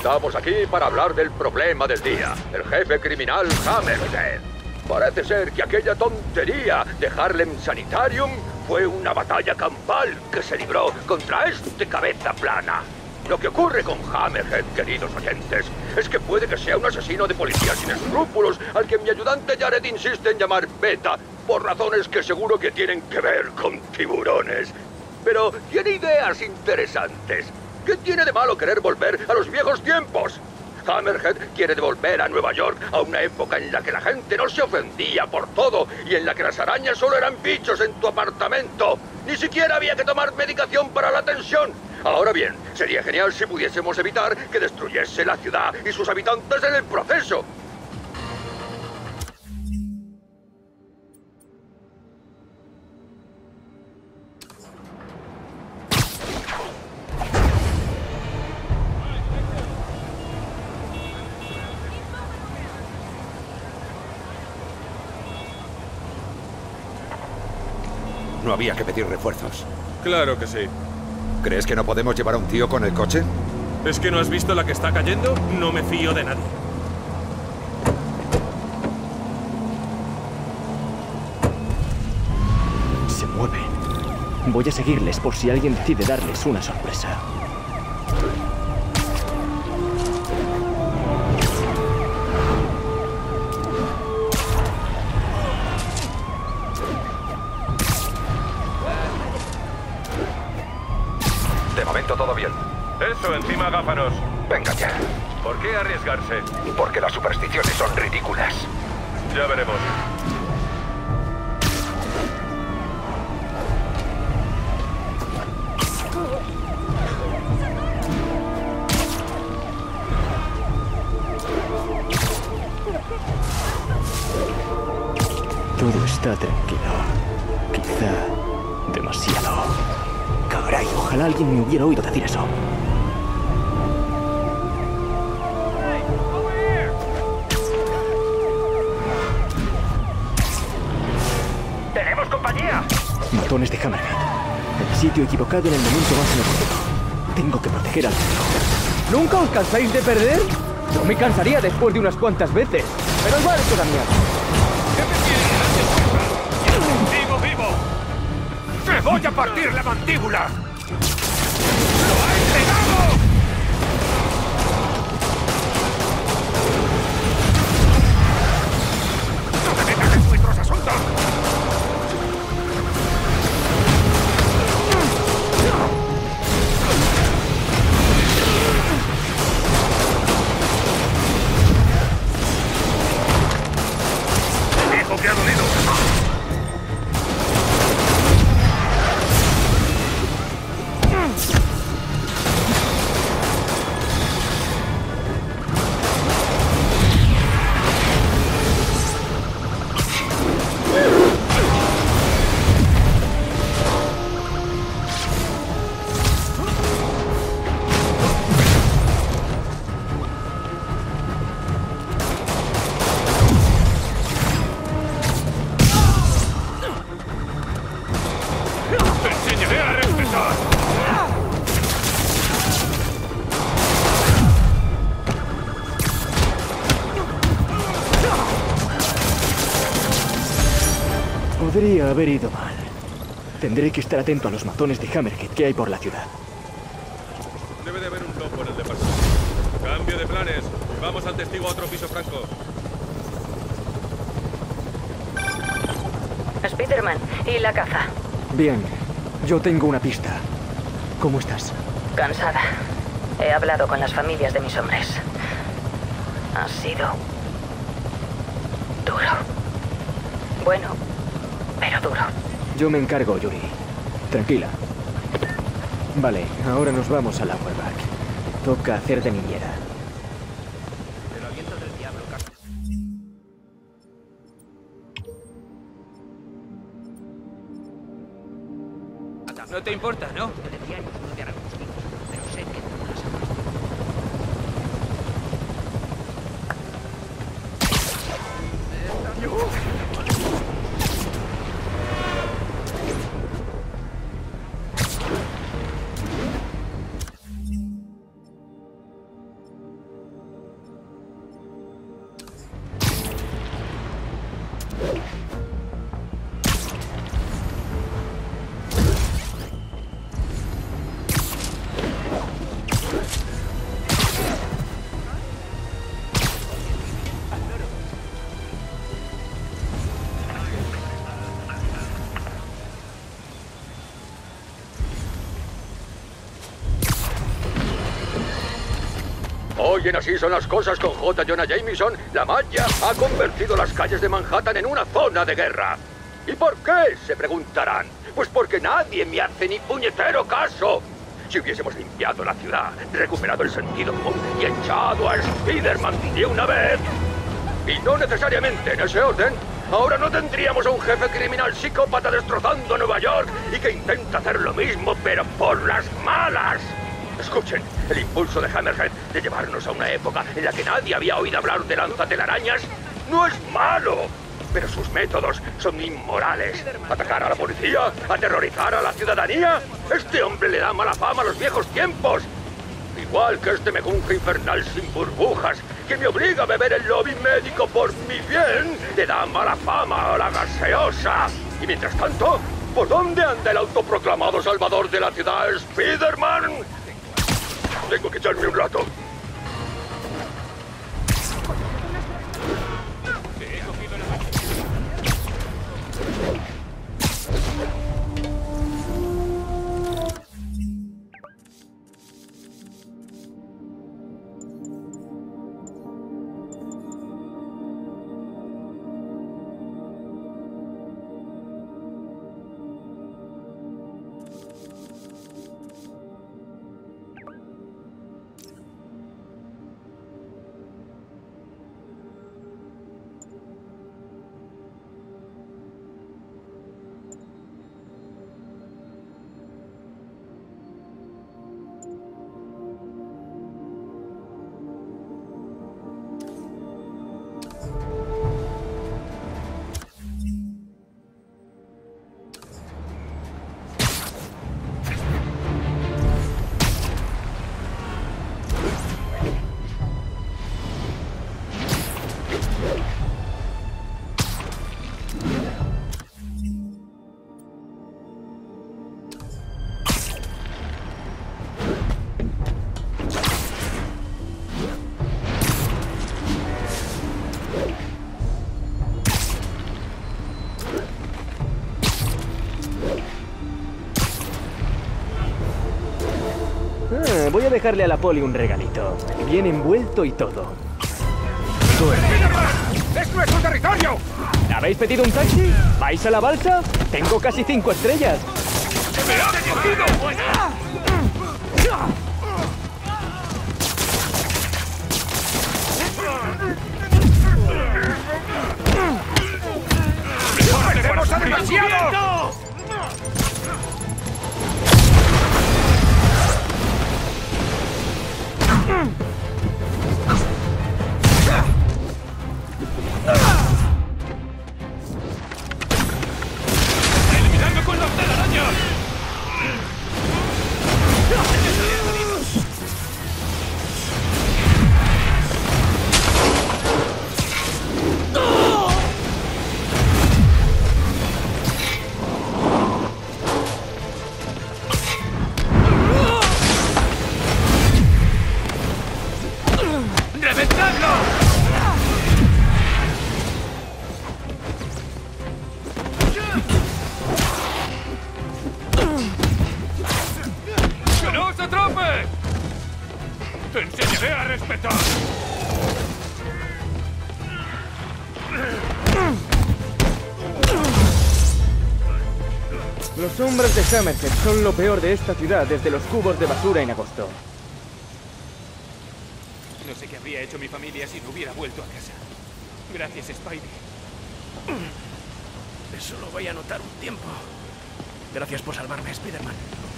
Estamos aquí para hablar del problema del día, el jefe criminal Hammerhead. Parece ser que aquella tontería de Harlem Sanitarium fue una batalla campal que se libró contra este cabeza plana. Lo que ocurre con Hammerhead, queridos oyentes, es que puede que sea un asesino de policía sin escrúpulos al que mi ayudante Jared insiste en llamar Beta, por razones que seguro que tienen que ver con tiburones. Pero tiene ideas interesantes. ¿Qué tiene de malo querer volver a los viejos tiempos? Hammerhead quiere devolver a Nueva York a una época en la que la gente no se ofendía por todo y en la que las arañas solo eran bichos en tu apartamento. Ni siquiera había que tomar medicación para la tensión. Ahora bien, sería genial si pudiésemos evitar que destruyese la ciudad y sus habitantes en el proceso. No había que pedir refuerzos. Claro que sí. ¿Crees que no podemos llevar a un tío con el coche? ¿Es que no has visto la que está cayendo? No me fío de nadie. Se mueven. Voy a seguirles por si alguien decide darles una sorpresa. De momento todo bien. Eso, encima gáfanos. Venga ya. ¿Por qué arriesgarse? Porque las supersticiones son ridículas. Ya veremos. Todo está tranquilo. Quizá demasiado. Caray, ojalá alguien me hubiera oído decir eso. ¡Tenemos compañía! Matones de Hammerhead. El sitio equivocado en el momento más inoportuno. Tengo que proteger al tío. ¿Nunca os cansáis de perder? Yo me cansaría después de unas cuantas veces. Pero igual es toda mierda. ¡Vivo, vivo! ¡Te voy a partir la mandíbula! ¡Lo ha entregado! ¡No te metas en nuestros asuntos! ¡Dijo que ha dolido! ¡Te enseñaré a respetar! Podría haber ido mal. Tendré que estar atento a los matones de Hammerhead que hay por la ciudad. Debe de haber un loco en el departamento. Cambio de planes. Vamos al testigo a otro piso franco. Spiderman, ¿y la caza? Bien, yo tengo una pista. ¿Cómo estás? Cansada. He hablado con las familias de mis hombres. Ha sido duro. Bueno, pero duro. Yo me encargo, Yuri. Tranquila. Vale, ahora nos vamos al Auerbach. Toca hacer de niñera. El aliento del diablo. No te importa, ¿no? Oyen, así son las cosas con J. Jonah Jameson. La mafia ha convertido las calles de Manhattan en una zona de guerra. ¿Y por qué? Se preguntarán. Pues porque nadie me hace ni puñetero caso. Si hubiésemos limpiado la ciudad, recuperado el sentido común y echado a Spider-Man de una vez, y no necesariamente en ese orden, ahora no tendríamos a un jefe criminal psicópata destrozando Nueva York y que intenta hacer lo mismo, pero por las malas. Escuchen, el impulso de Hammerhead de llevarnos a una época en la que nadie había oído hablar de lanzatelarañas no es malo, pero sus métodos son inmorales. ¿Atacar a la policía? ¿Aterrorizar a la ciudadanía? Este hombre le da mala fama a los viejos tiempos. Igual que este mejunje infernal sin burbujas que me obliga a beber el lobby médico por mi bien, le da mala fama a la gaseosa. Y mientras tanto, ¿por dónde anda el autoproclamado salvador de la ciudad, Spider-Man? Tengo que echarme un rato. Voy a dejarle a la poli un regalito. Bien envuelto y todo. ¡Es nuestro territorio! ¿Habéis pedido un taxi? ¿Vais a la balsa? Tengo casi 5 estrellas. ¡Me has cogido! ¡Perdemos a demasiado! ¡Eliminadme con las telarañas! ¡Te enseñaré a respetar! Los hombres de Hammerhead son lo peor de esta ciudad desde los cubos de basura en agosto. No sé qué habría hecho mi familia si no hubiera vuelto a casa. Gracias, Spidey. Eso lo voy a notar un tiempo. Gracias por salvarme, Spider-Man.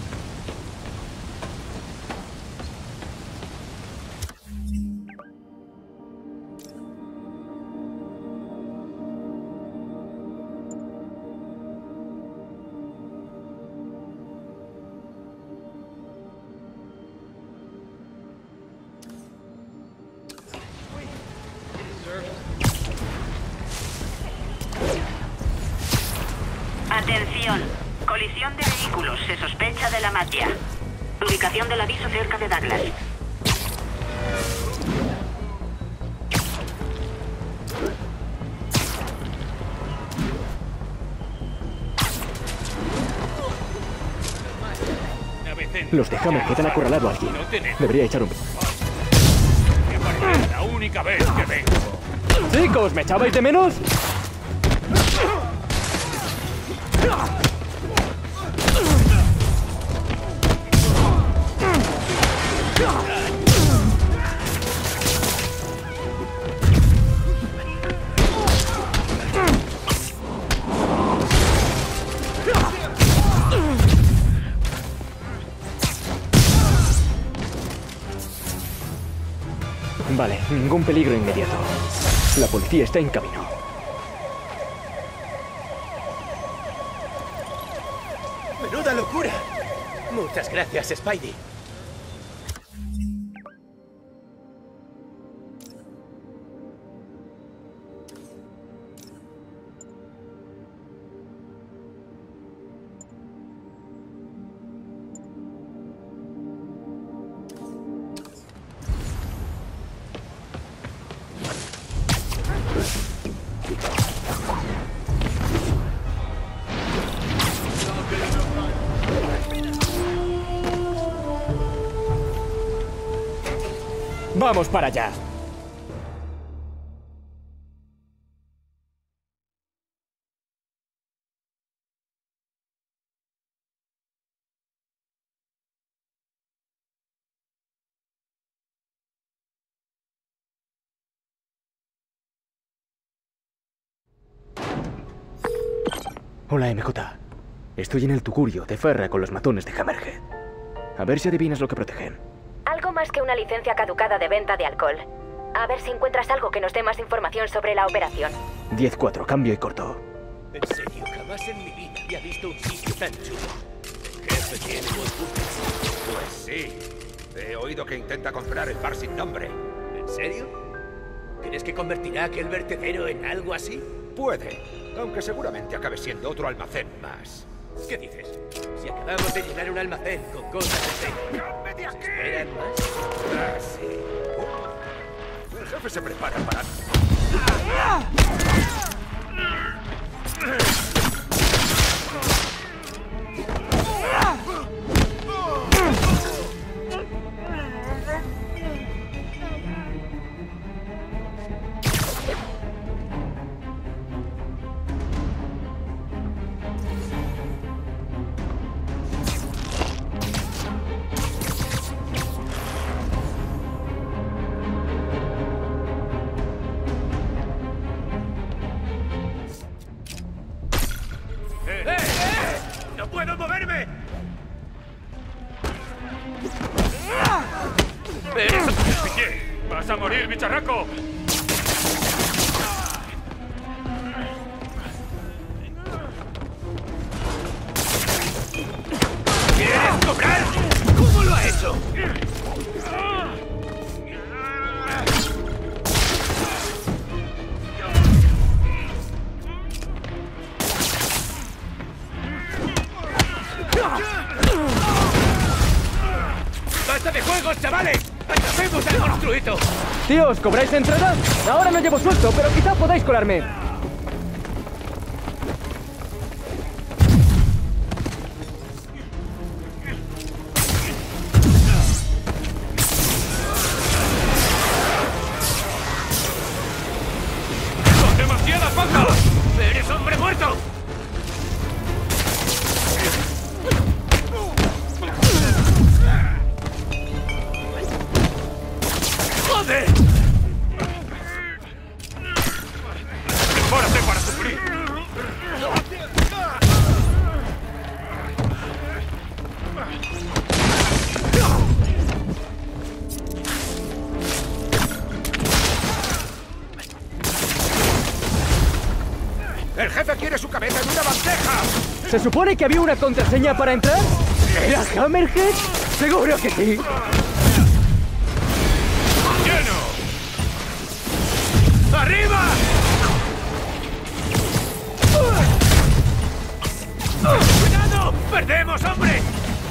Atención. Colisión de vehículos. Se sospecha de la mafia. Ubicación del aviso cerca de Douglas. Los de Hammerhead han acorralado a alguien. Debería echar un... Es la única vez que vengo. Chicos, ¿me echabais de menos? Vale, ningún peligro inmediato. La policía está en camino. ¡Menuda locura! Muchas gracias, Spidey. ¡Vamos para allá! Hola, MJ. Estoy en el Tugurio de Ferra con los matones de Hammerhead. A ver si adivinas lo que protegen. Algo más que una licencia caducada de venta de alcohol. A ver si encuentras algo que nos dé más información sobre la operación. 10-4, cambio y corto. En serio, jamás en mi vida había visto un sitio tan chulo. El jefe tiene buen gusto. Pues sí. He oído que intenta comprar el bar sin nombre. ¿En serio? ¿Crees que convertirá aquel vertedero en algo así? Puede, aunque seguramente acabe siendo otro almacén más. ¿Qué dices? Si acabamos de llenar un almacén con cosas de ¡Vete aquí! ¿Esperan más? Ah, sí. El jefe se prepara para... ¡No puedo moverme! ¡Piqué! ¡Vas a morir, bicharraco! ¿Quieres cobrar? ¿Cómo lo ha hecho? ¡Basta de juegos, chavales! ¡Atrapemos al monstruito! Tíos, ¿cobráis entrada? Ahora no llevo suelto, pero quizá podáis colarme. ¡Con demasiadas bajas! ¡Eres hombre muerto! ¡Joder! ¡Prepárate para sufrir! ¡El jefe quiere su cabeza en una bandeja! ¿Se supone que había una contraseña para entrar? ¿Era Hammerhead? Seguro que sí. ¡Lleno! ¡Arriba! ¡Cuidado! ¡Perdemos, hombre!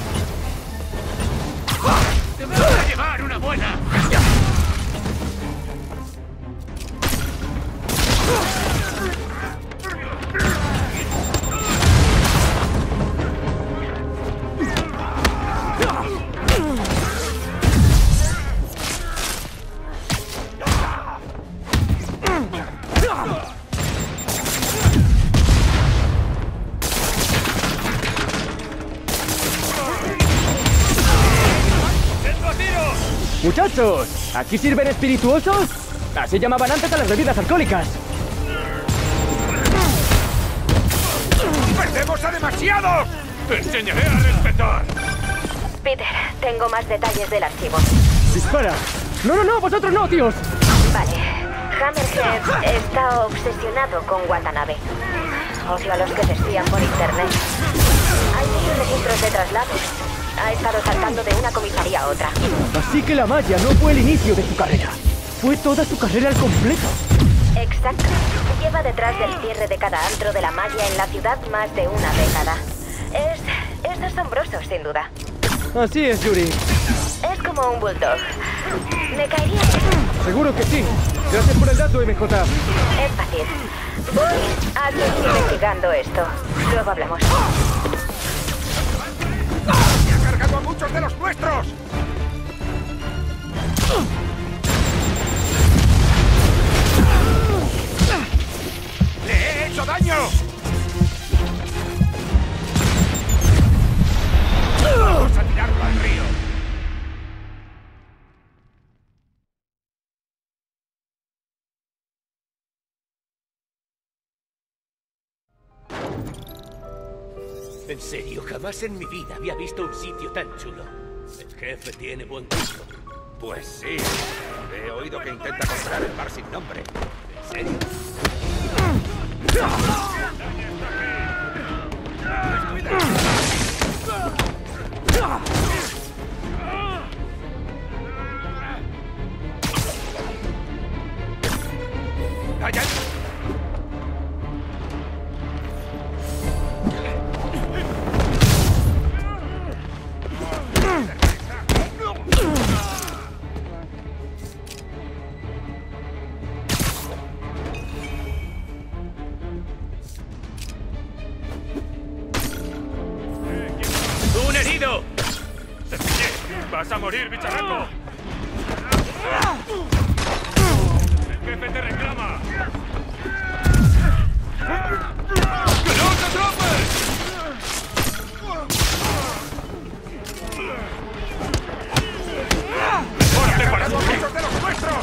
¡Te vas a llevar una buena! Muchachos, ¿aquí sirven espirituosos? Así llamaban antes a las bebidas alcohólicas. ¡Perdemos a demasiados! ¡Te enseñaré a respetar! Peter, tengo más detalles del archivo. ¡Dispara! ¡No, vosotros no, tíos! Vale. Hammerhead está obsesionado con Watanabe. Odio a los que se espían por internet. Hay muchos registros de traslados. Ha estado saltando de una comisaría a otra. Así que la malla no fue el inicio de su carrera. Fue toda su carrera al completo. Exacto. Lleva detrás del cierre de cada antro de la malla en la ciudad más de una década. Es asombroso, sin duda. Así es, Yuri. Es como un bulldog. Me caería bien. Seguro que sí. Gracias por el dato, MJ. Es fácil. Voy a seguir investigando esto. Luego hablamos. ¡Se ha cargado a muchos de los nuestros! ¡Le he hecho daño! ¡Vamos a tirarlo al río! En serio, jamás en mi vida había visto un sitio tan chulo. El jefe tiene buen gusto. Pues sí. He oído que intenta comprar el bar sin nombre. ¿En serio? ¡Allá! ¡Un herido! ¡Vas a morir, bicharraco! ¡El jefe te reclama! ¡Que no te atrapes! ¡Fuerte para los muchos de los nuestros!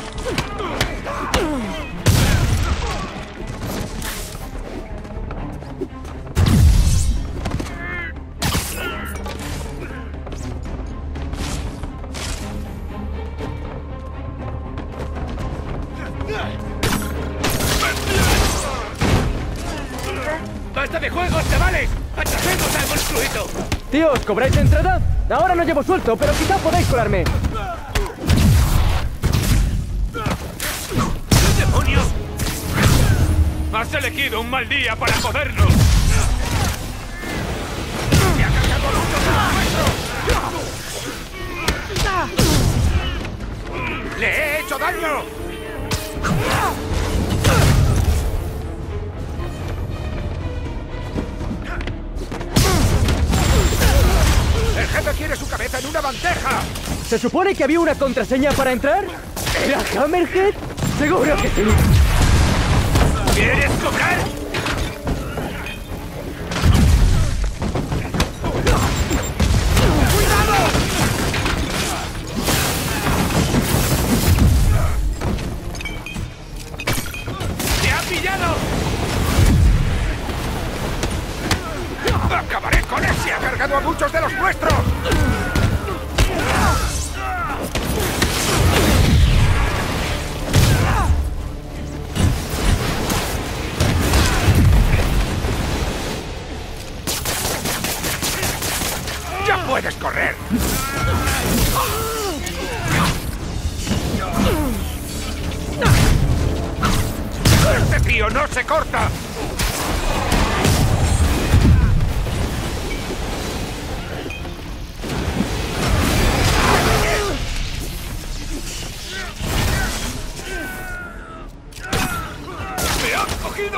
¡Basta de juegos, chavales! ¡Atrapemos al monstruito! Tíos, ¿cobráis entrada? Ahora no llevo suelto, pero quizá podáis colarme. ¿Qué demonios? Has elegido un mal día para jodernos. ¡Se ha cargado a muchos de los nuestros! ¡Le he hecho daño! ¡El jefe quiere su cabeza en una bandeja! ¿Se supone que había una contraseña para entrar? ¿Era Hammerhead? Seguro que sí. ¿Quieres cobrar? ¡Te ha pillado! ¡Acabaré con él! ¡Se ha cargado a muchos de los nuestros! ¡Ya puedes correr! ¡Este tío no se corta! ¡Me has cogido!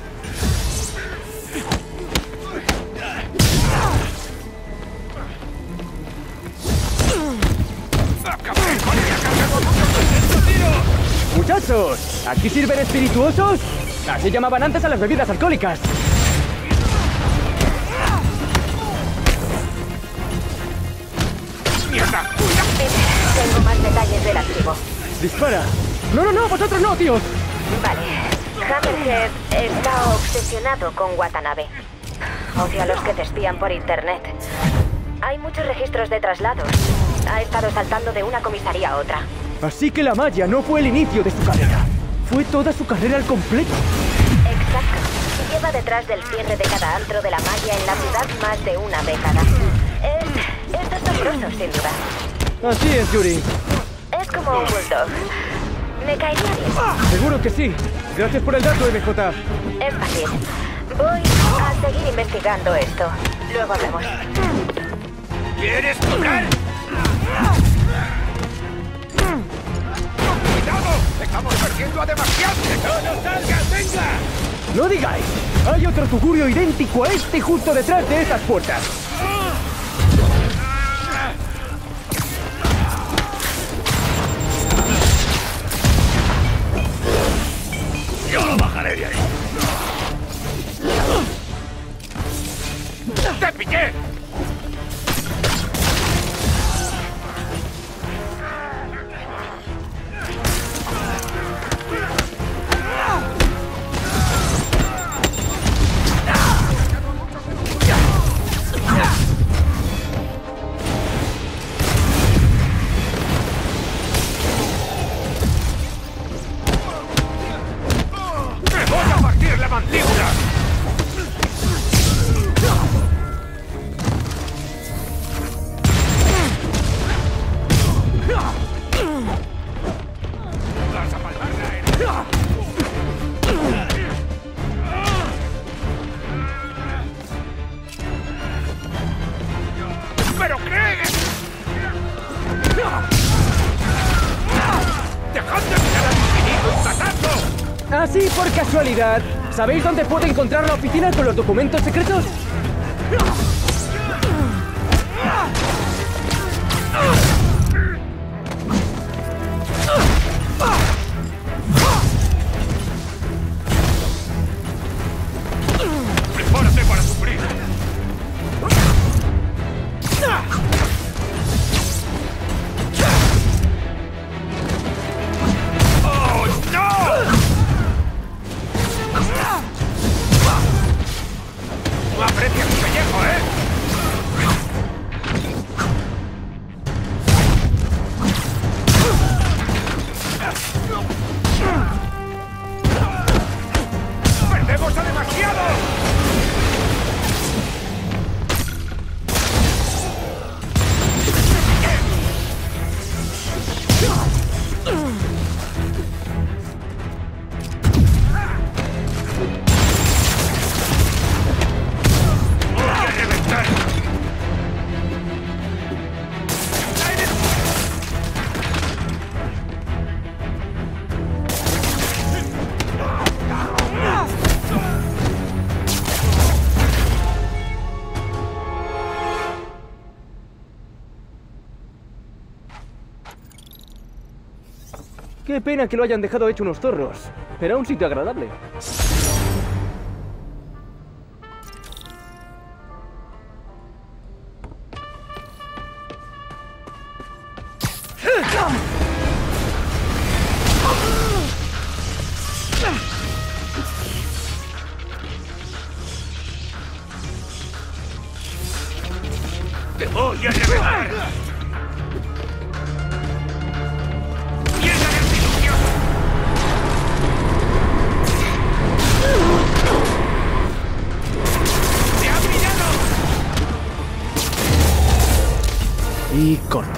¡Acabaré con él! ¡Se ha cargado a muchos de los Muchachos, ¿aquí sirven espirituosos? Así llamaban antes a las bebidas alcohólicas. ¡Mierda! Peter, tengo más los detalles del archivo. ¡Dispara! ¡No, no, no! ¡Vosotros no, tíos! Vale. Hammerhead está obsesionado con Watanabe. Odio a los que te espían por internet. Hay muchos registros de traslados. Ha estado saltando de una comisaría a otra. Así que la malla no fue el inicio de su carrera. Fue toda su carrera al completo. Exacto. Lleva detrás del cierre de cada antro de la malla en la ciudad más de una década. Es asombroso, sin duda. Así es, Yuri. Es como un bulldog. Me caería bien. Seguro que sí. Gracias por el dato, MJ. Es fácil. Voy a seguir investigando esto. Luego hablamos. ¿Quieres cobrar? ¡Cuidado! ¡Estamos perdiendo a demasiados! ¡No nos salgas! ¡Venga! ¡No digáis! Hay otro tugurio idéntico a este justo detrás de esas puertas. ¡Yo lo bajaré de ahí! ¡Te pillé! ¡Me voy a partir la mandíbula! ¡Vas a palmarla, ¿Pero qué? ¡Dejad de mirar al infinito y matadlo! Así por casualidad. ¿Sabéis dónde puedo encontrar la oficina con los documentos secretos? ¡Prepárate para sufrir! ¡Oh, no! ¡No aprecias mi pellejo, eh! ¡Perdemos a demasiado! ¡Voy a reventar! Qué pena que lo hayan dejado hecho unos zorros. Era un sitio agradable. ¡Te voy a reventar! ¡Mierda del diluvio! ¡Se ha brillado! Y corte.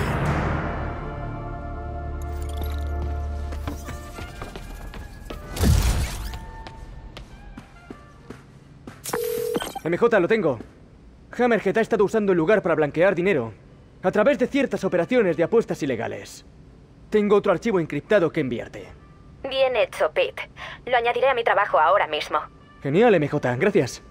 MJ, lo tengo. Hammerhead ha estado usando el lugar para blanquear dinero a través de ciertas operaciones de apuestas ilegales. Tengo otro archivo encriptado que enviarte. Bien hecho, Pete. Lo añadiré a mi trabajo ahora mismo. Genial, MJ. Gracias.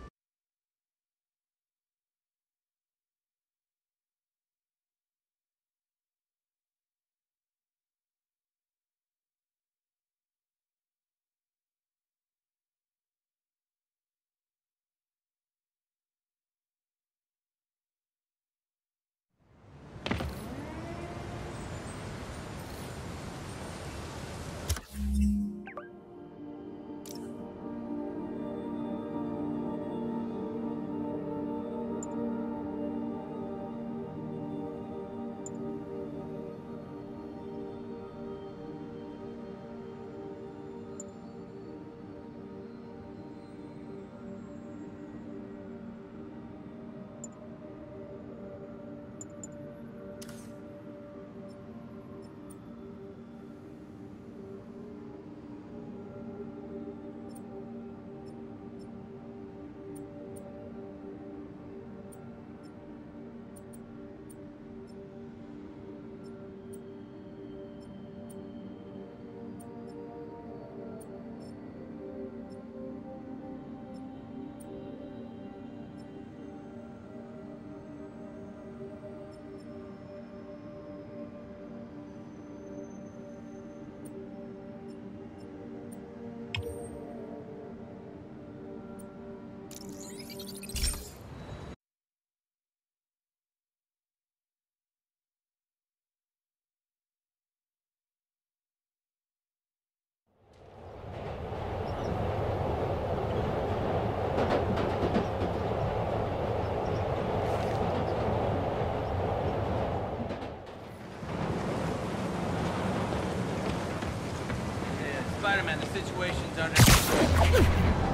Spider-Man, the situation's under...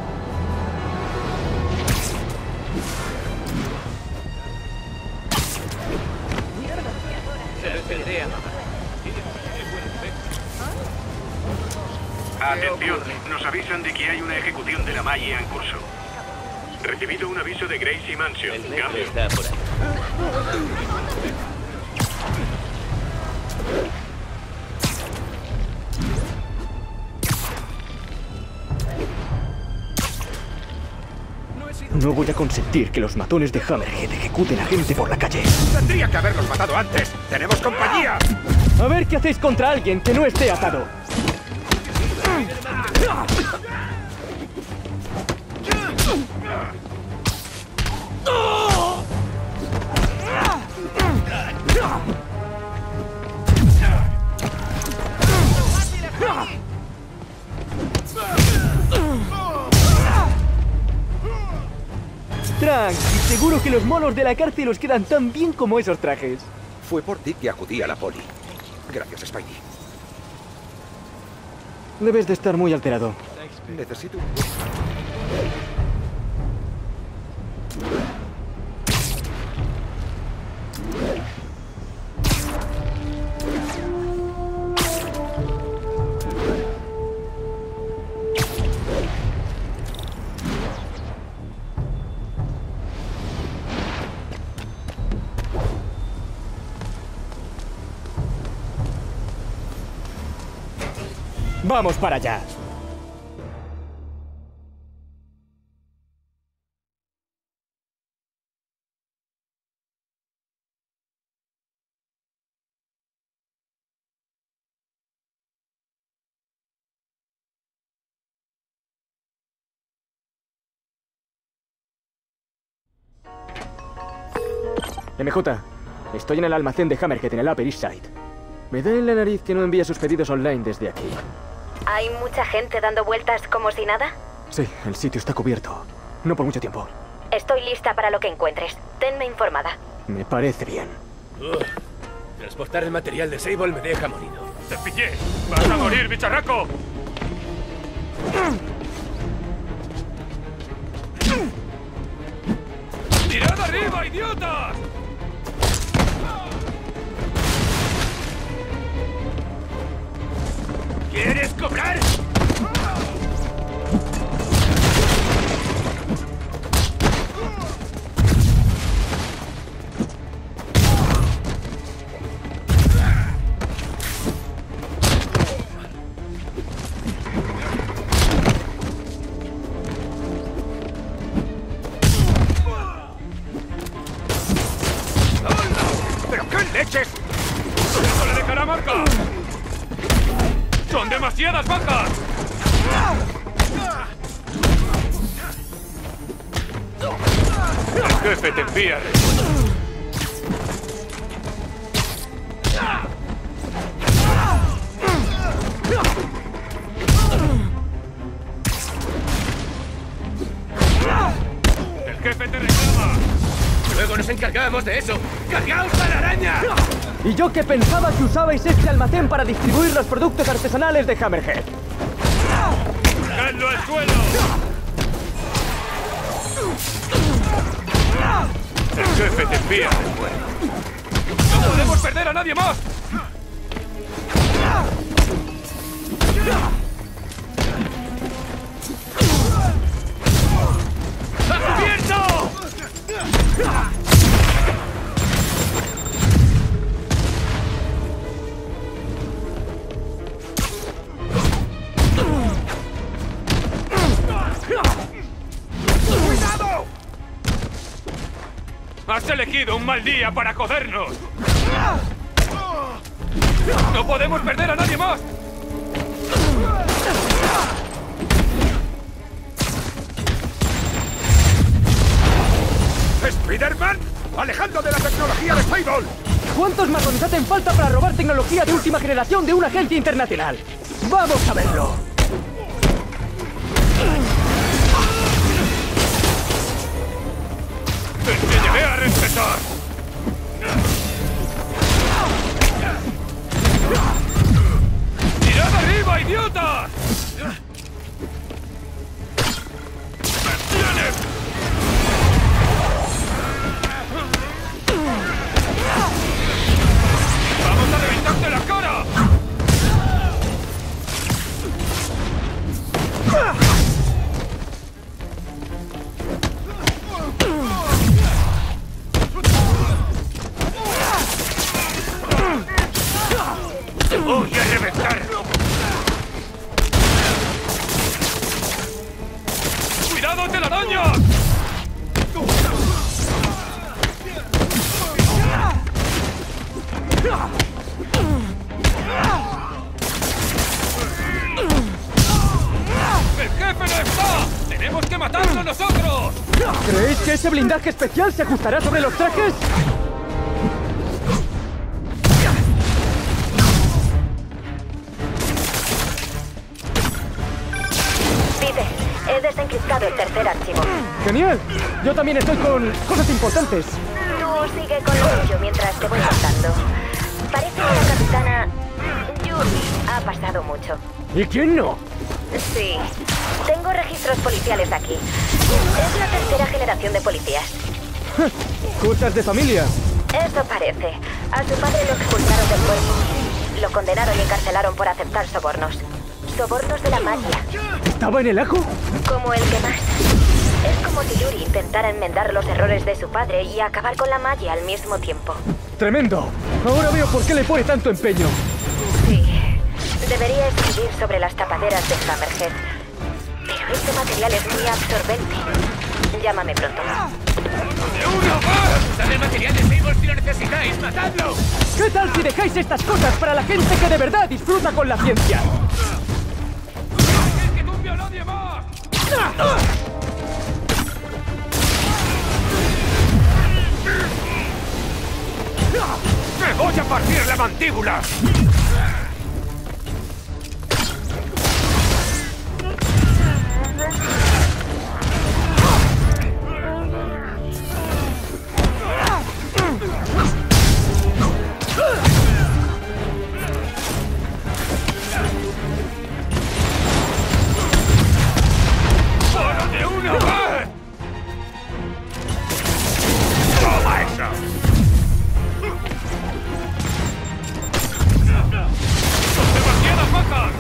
Atención, nos avisan de que hay una ejecución de la malla en curso. Recibido un aviso de Gracie Mansion. El negro Cambio. está por ahí. No voy a consentir que los matones de Hammerhead ejecuten a gente por la calle. Tendría que haberlos matado antes. ¡Tenemos compañía! A ver qué hacéis contra alguien que no esté atado. Tranqui, seguro que los monos de la cárcel os quedan tan bien como esos trajes. Fue por ti que acudí a la poli. Gracias, Spidey. Debes de estar muy alterado. Necesito... ¡Vamos para allá! MJ, estoy en el almacén de Hammerhead en el Upper East Side. Me da en la nariz que no envía sus pedidos online desde aquí. ¿Hay mucha gente dando vueltas como si nada? Sí, el sitio está cubierto. No por mucho tiempo. Estoy lista para lo que encuentres. Tenme informada. Me parece bien. Transportar el material de Sable me deja morido. ¡Te pillé! ¡Vas a morir, bicharraco! ¡Tirad arriba, idiotas! ¿Quieres cobrar? ¿Pero qué leches? ¡Eso le dejará marca! ¡Son demasiadas bajas! El jefe te envía. El jefe te reclama. Luego nos encargamos de eso. ¡Cargaos a la araña! Y yo que pensaba que usabais este almacén para distribuir los productos artesanales de Hammerhead. ¡Dejadlo al suelo! El jefe te envía. ¡No podemos perder a nadie más! ¡A cubierto! ¡Cuidado! ¡Has elegido un mal día para jodernos! ¡No podemos perder a nadie más! ¡Spider-Man! ¡Alejando de la tecnología de Sable! ¿Cuántos matones hacen falta para robar tecnología de última generación de una agencia internacional? ¡Vamos a verlo! ¡Te enseñaré a respetar! ¡Tirad arriba, idiotas! ¡El jefe no está! ¡Tenemos que matarlo nosotros! ¿Creéis que ese blindaje especial se ajustará sobre los trajes? Peter, he desencriptado el tercer archivo. ¡Genial! Yo también estoy con cosas importantes. Tú sigue con lo tuyo mientras te voy contando. Parece que la capitana Yuri ha pasado mucho. ¿Y quién no? Sí. Tengo registros policiales aquí. Es la tercera generación de policías. Cosas de familia. Eso parece. A su padre lo expulsaron del pueblo. Lo condenaron y encarcelaron por aceptar sobornos. Sobornos de la magia. ¿Estaba en el ajo? Como el que más. Es como si Yuri intentara enmendar los errores de su padre y acabar con la magia al mismo tiempo. ¡Tremendo! Ahora veo por qué le pone tanto empeño. Sí. Debería escribir sobre las tapaderas de Hammerhead. Pero este material es muy absorbente. Llámame pronto. ¡Usad el material de Sable si lo necesitáis! ¡Matadlo! ¿Qué tal si dejáis estas cosas para la gente que de verdad disfruta con la ciencia? ¡Es que tumbio nadie más! ¡Me voy a partir la mandíbula! ¡Para de una vez! ¡Toma eso! ¡Demasiadas bajas!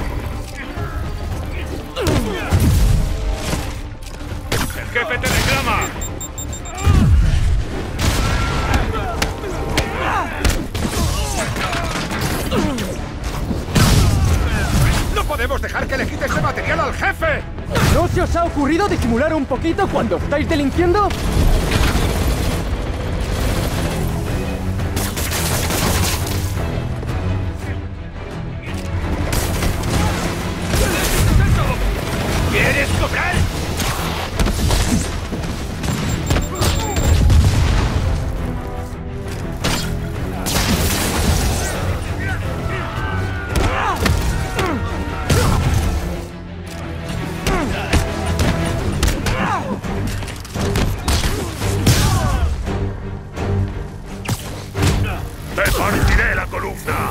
¡El jefe te reclama! ¡No podemos dejar que le quite ese material al jefe! ¿No se os ha ocurrido disimular un poquito cuando estáis delinquiendo? ¿Quieres cobrar? ¡Te partiré la columna!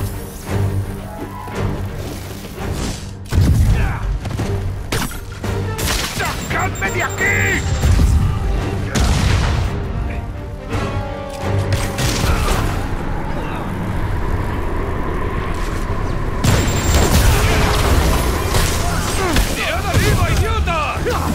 ¡Sacadme de aquí! ¡Tirad arriba, idiota!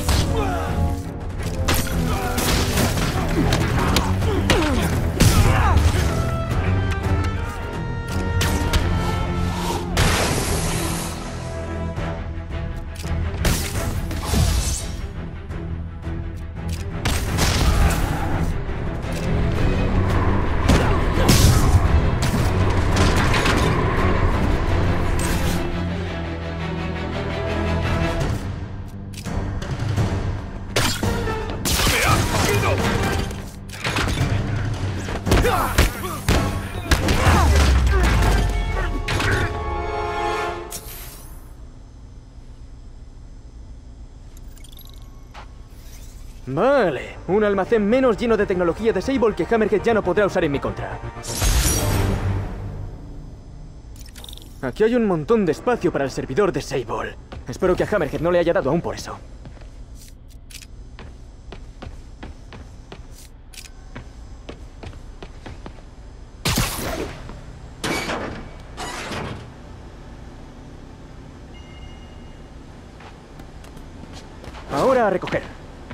¡Me has cogido! Vale, un almacén menos lleno de tecnología de Sable que Hammerhead ya no podrá usar en mi contra. Aquí hay un montón de espacio para el servidor de Sable. Espero que a Hammerhead no le haya dado aún por eso. Ahora a recoger.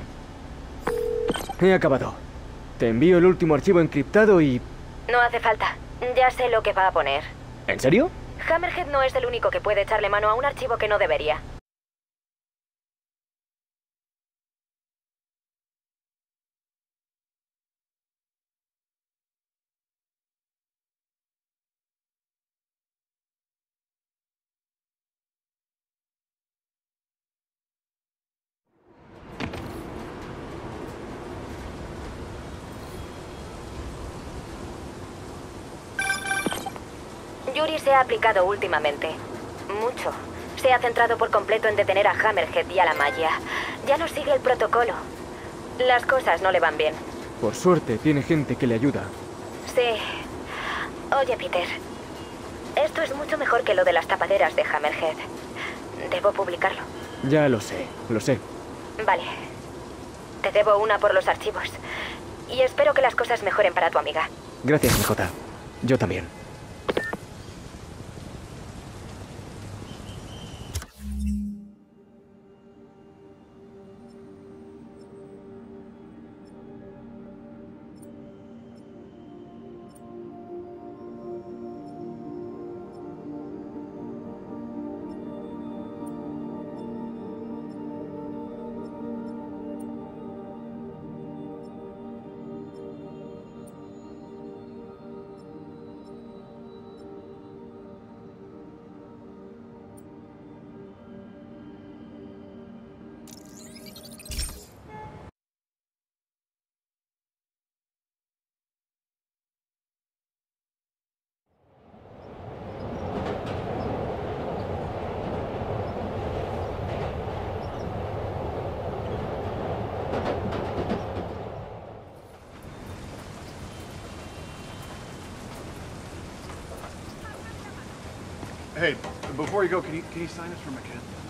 He acabado. Te envío el último archivo encriptado y... No hace falta. Ya sé lo que va a poner. ¿En serio? Hammerhead no es el único que puede echarle mano a un archivo que no debería. Yuri se ha aplicado últimamente. Mucho. Se ha centrado por completo en detener a Hammerhead y a la Maya. Ya no sigue el protocolo. Las cosas no le van bien. Por suerte, tiene gente que le ayuda. Sí. Oye, Peter. Esto es mucho mejor que lo de las tapaderas de Hammerhead. Debo publicarlo. Ya lo sé, lo sé. Vale. Te debo una por los archivos. Y espero que las cosas mejoren para tu amiga. Gracias, MJ. Yo también. Hey, before you go, can you sign us for McKenna?